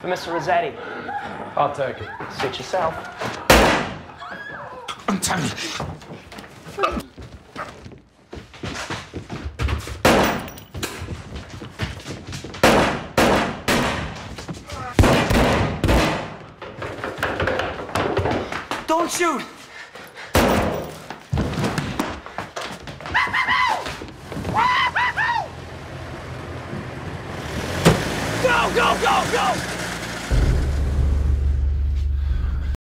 For Mr. Rossetti. I'll take it. Suit yourself. I'm telling you. Don't shoot! Go, go, go, go!